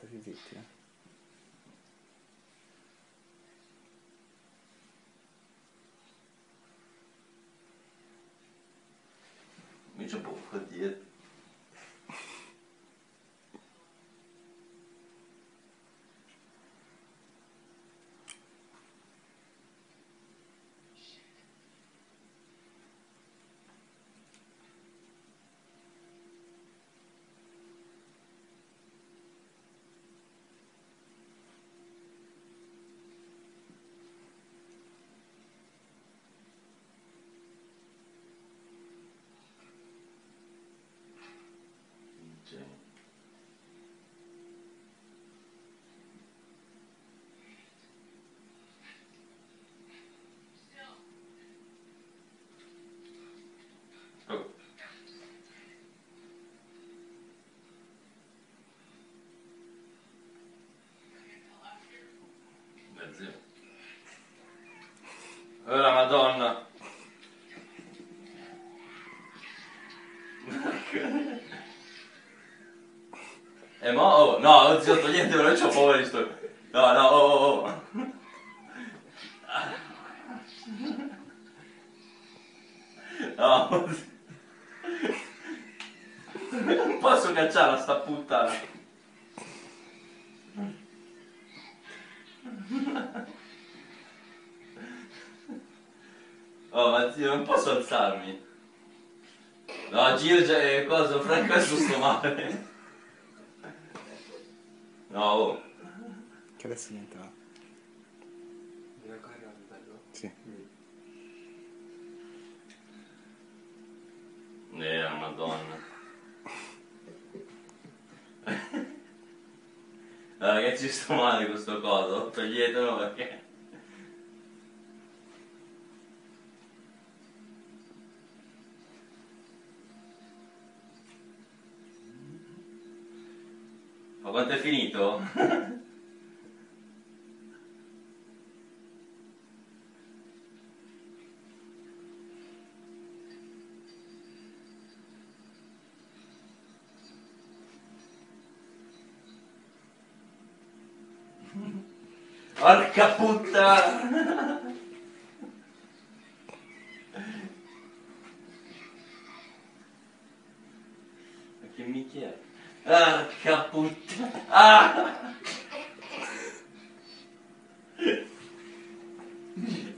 State zitti, Mi c'è poco dietro. Oh. Zio. Oh la Madonna. Ma oh, no, zio, toglietevelo, io c'ho paura di sto. No, no, oh. No, non posso cacciarla sta puttana. Oh, ma zio, non posso alzarmi. No, gira, cosa, Franco, adesso sto male. No, oh. che adesso niente va. Devi ancora arrivare, bello? Sì. Madonna. Ragazzi, sto male con sto coso, toglietelo perché... Ma quanto è finito? Porca puttana! Ma che minchia è? Porca puttana! Ah!